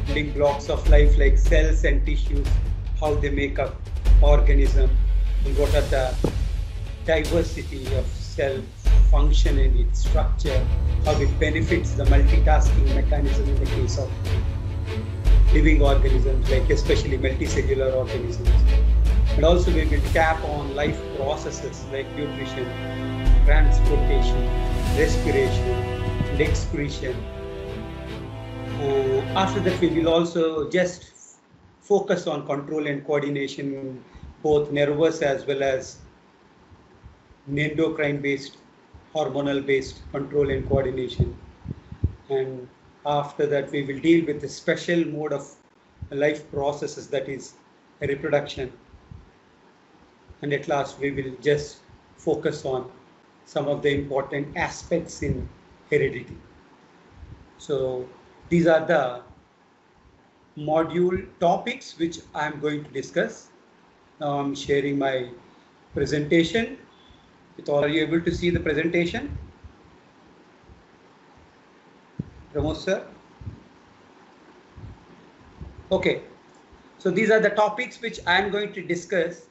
building blocks of life like cells and tissues, how they make up organism, and what are the diversity of cell function and its structure, how it benefits the multitasking mechanism in the case of living organisms, like especially multicellular organisms. And also we will tap on life processes like nutrition, transportation, respiration, and excretion. After that, we will also just focus on control and coordination, both nervous as well as endocrine-based, hormonal-based control and coordination. And after that, we will deal with the special mode of life processes, that is reproduction. And at last, we will just focus on some of the important aspects in heredity. So these are the module topics which I am going to discuss. Now I'm sharing my presentation. Are you able to see the presentation? Pramod sir? Okay. So these are the topics which I am going to discuss.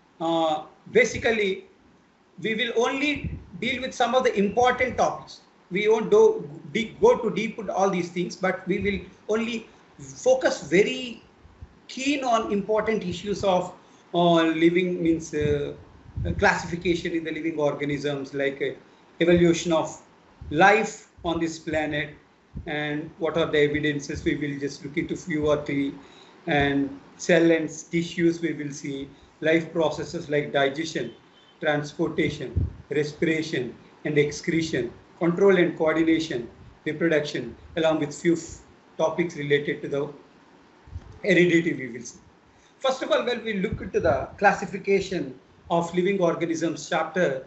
Basically, we will only deal with some of the important topics. We won't go too deep with all these things, but we will only focus very keen on important issues of living, means classification in the living organisms, like evolution of life on this planet, and what are the evidences. We will just look into few or three, and cell and tissues we will see, life processes like digestion, transportation, respiration and excretion, control and coordination, reproduction, along with few topics related to the heredity we will see. First of all, when we look into the classification of living organisms chapter,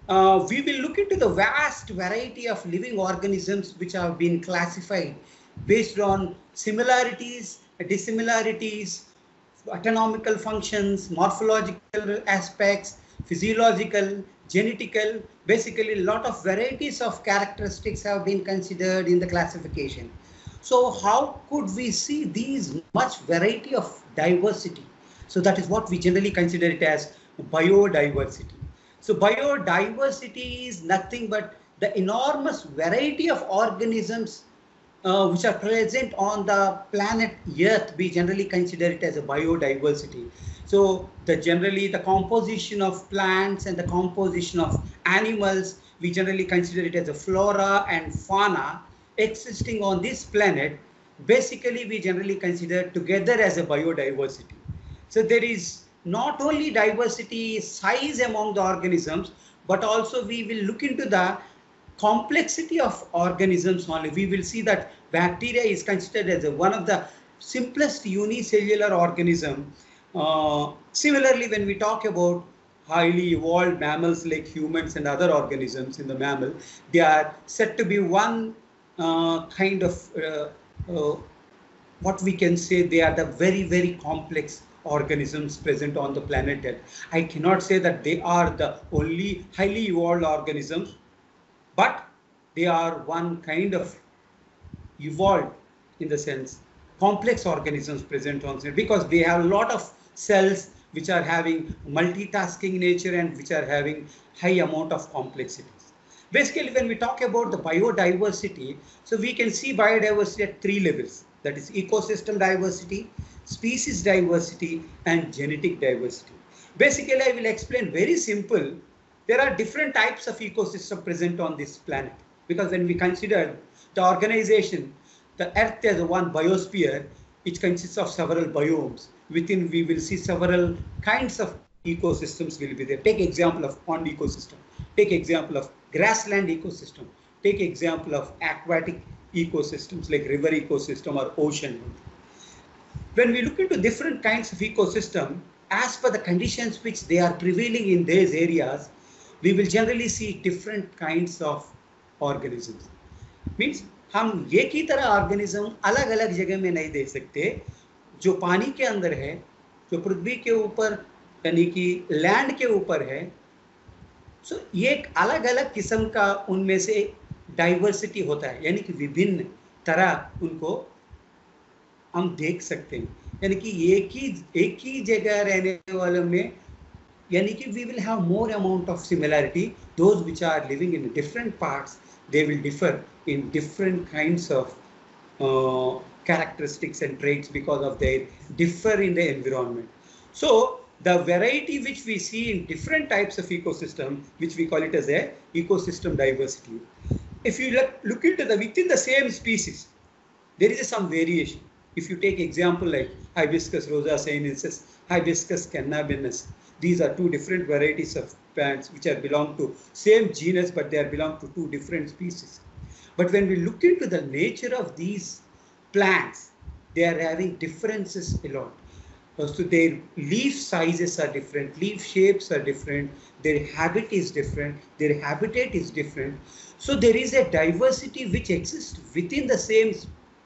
we will look into the vast variety of living organisms which have been classified based on similarities, dissimilarities, anatomical functions, morphological aspects, physiological, genetical. Basically, a lot of varieties of characteristics have been considered in the classification. So how could we see these much variety of diversity? So that is what we generally consider it as biodiversity. So biodiversity is nothing but the enormous variety of organisms which are present on the planet Earth. We generally consider it as a biodiversity. So generally the composition of plants and the composition of animals, we generally consider it as a flora and fauna existing on this planet. Basically, we generally consider together as a biodiversity. So there is not only diversity size among the organisms, but also we will look into the complexity of organisms only. We will see that bacteria is considered as one of the simplest unicellular organism. Similarly, when we talk about highly evolved mammals like humans and other organisms in the mammal, they are said to be one kind of what we can say, they are the very, very complex organisms present on the planet Earth. I cannot say that they are the only highly evolved organisms, but they are one kind of evolved, in the sense, complex organisms present on Earth, because they have a lot of cells which are having multitasking nature and which are having high amount of complexities. Basically, when we talk about the biodiversity, so we can see biodiversity at three levels. That is ecosystem diversity, species diversity, and genetic diversity. Basically, I will explain very simple. There are different types of ecosystem present on this planet, because when we consider the organization, the Earth as one biosphere, which consists of several biomes. Within, we will see several kinds of ecosystems will be there. Take example of pond ecosystem. Take example of grassland ecosystem. Take example of aquatic ecosystems like river ecosystem or ocean. When we look into different kinds of ecosystem, as per the conditions which they are prevailing in these areas, we will generally see different kinds of organisms. Means हम एक ही तरह organism अलग अलग जगह में नहीं दे सकते. जो पानी के अंदर है, जो पृथ्वी के ऊपर यानी कि लैंड के ऊपर है, सो ये एक अलग अलग किस्म का उनमें से डाइवर्सिटी होता है, यानी कि विभिन्न तरह उनको हम देख सकते हैं, यानी कि एक ही जगह रहने वालों में, यानी कि we will have more amount of similarity. Those which are living in different parts, they will differ in different kinds of characteristics and traits because of their differ in the environment. So the variety which we see in different types of ecosystem, which we call it as a ecosystem diversity. If you look into the within the same species, there is some variation. If you take example like Hibiscus rosa sinensis, Hibiscus cannabinus, these are two different varieties of plants which are belong to same genus, but they are belong to two different species. But when we look into the nature of these plants, they are having differences a lot. So their leaf sizes are different, leaf shapes are different, their habit is different, their habitat is different. So there is a diversity which exists within the same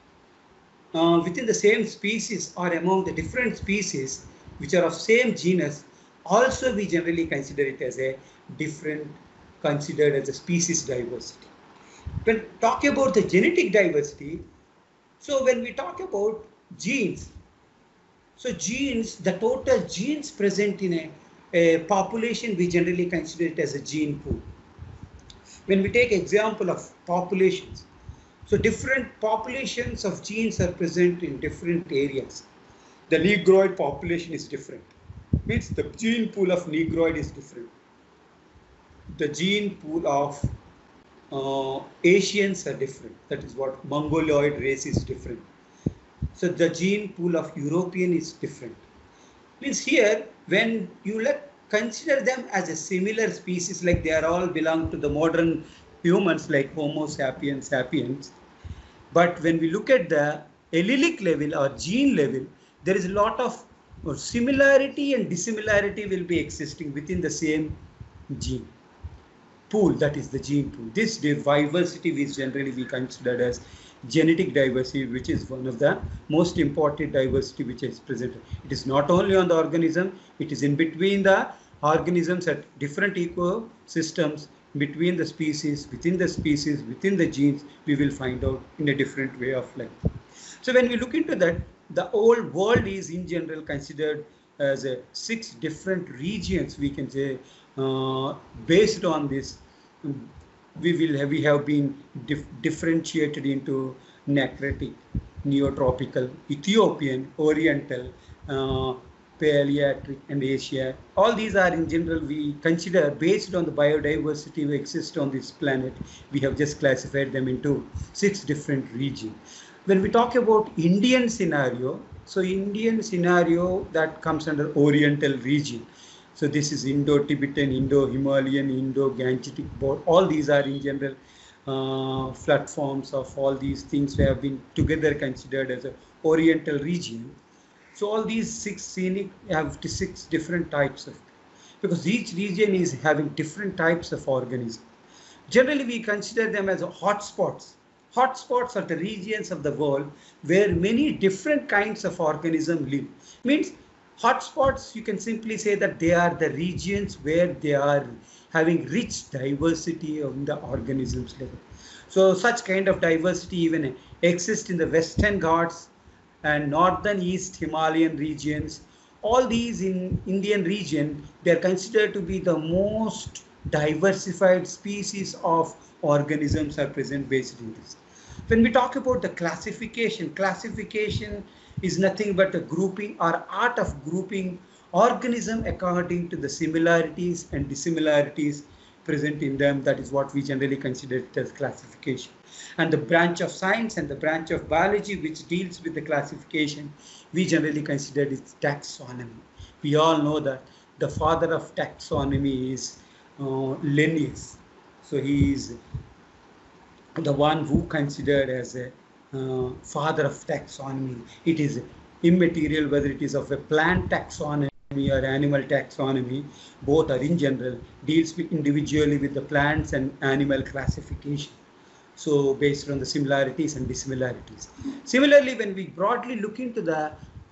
species or among the different species which are of same genus. Also we generally consider it as a different, considered as a species diversity. When talk about the genetic diversity, so when we talk about genes, so genes, the total genes present in a population, we generally consider it as a gene pool. When we take example of populations, so different populations of genes are present in different areas. The Negroid population is different, means the gene pool of Negroid is different. The gene pool of Asians are different. That is what Mongoloid race is different. So the gene pool of European is different. Means here, when you consider them as a similar species, like they are all belong to the modern humans like Homo sapiens sapiens. But when we look at the allelic level or gene level, there is a lot of similarity and dissimilarity will be existing within the same gene pool, that is the gene pool. This diversity is generally we considered as genetic diversity, which is one of the most important diversity which is present. It is not only on the organism, it is in between the organisms at different ecosystems, between the species, within the genes, we will find out in a different way of life. So when we look into that, the whole world is in general considered as 6 different regions, we can say. Based on this, we have been differentiated into Necrotic, Neotropical, Ethiopian, Oriental, Palearctic, and Asia. All these are in general we consider based on the biodiversity we exist on this planet. We have just classified them into 6 different regions. When we talk about Indian scenario, so Indian scenario that comes under Oriental region. So this is Indo-Tibetan, Indo-Himalayan, Indo-Gangetic, all these are in general platforms of all these things we have been together considered as an Oriental region. So all these 6 scenic have 6 different types of, because each region is having different types of organisms. Generally we consider them as hotspots. Hotspots are the regions of the world where many different kinds of organisms live. Means hotspots, you can simply say that they are the regions where they are having rich diversity of the organisms level. So such kind of diversity even exists in the Western Ghats and northern East Himalayan regions. All these in Indian region, they are considered to be the most diversified species of organisms are present based in this. When we talk about the classification, classification is nothing but a grouping or art of grouping organism according to the similarities and dissimilarities present in them. That is what we generally consider it as classification. And the branch of science and the branch of biology which deals with the classification, we generally consider it taxonomy. We all know that the father of taxonomy is Linnaeus. So he is the one who considered as a father of taxonomy. It is immaterial whether it is of a plant taxonomy or animal taxonomy, both are in general deals with individually with the plants and animal classification. So based on the similarities and dissimilarities. Similarly, when we broadly look into the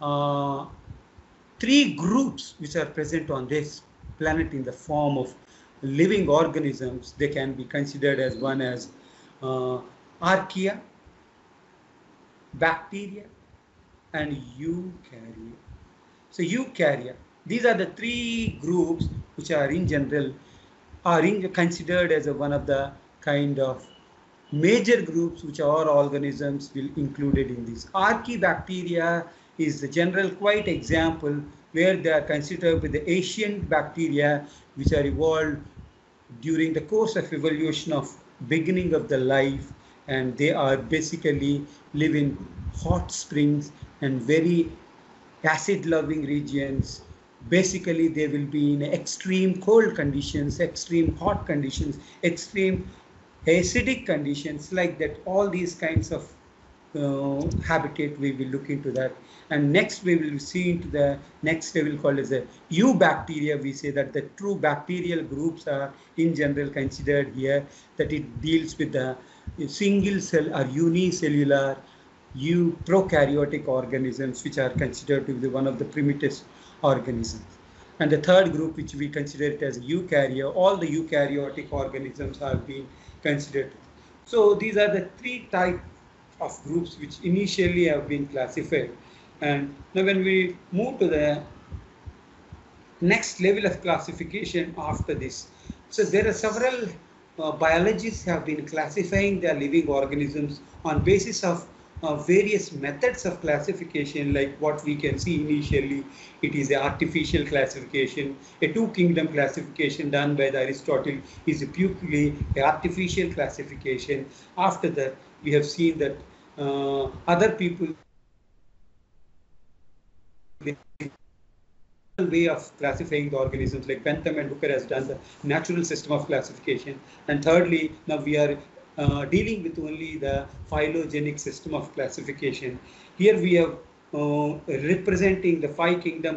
3 groups which are present on this planet in the form of living organisms, they can be considered as one as archaea, bacteria, and eukarya. So eukarya, these are the three groups which are in general considered as one of the kind of major groups which our organisms will included in this. Archaebacteria is the general quite example where they are considered with the ancient bacteria which are evolved during the course of evolution of beginning of the life, and they are basically live in hot springs and very acid loving regions. Basically they will be in extreme cold conditions, extreme hot conditions, extreme acidic conditions, like that. All these kinds of habitat we will look into that. And next we will see into the next level called as the eubacteria. We say that the true bacterial groups are in general considered here, that it deals with the single cell or unicellular prokaryotic organisms, which are considered to be one of the primitive organisms. And the third group, which we consider it as eukarya, all the eukaryotic organisms have been considered. So these are the three types of groups which initially have been classified. And now when we move to the next level of classification after this, so there are several biologists have been classifying their living organisms on basis of various methods of classification, like what we can see initially. It is the artificial classification, a two-kingdom classification done by Aristotle is purely an artificial classification. After that, we have seen that other people way of classifying the organisms, like Bentham and Hooker has done the natural system of classification. And thirdly, now we are dealing with only the phylogenetic system of classification. Here we have representing the five kingdoms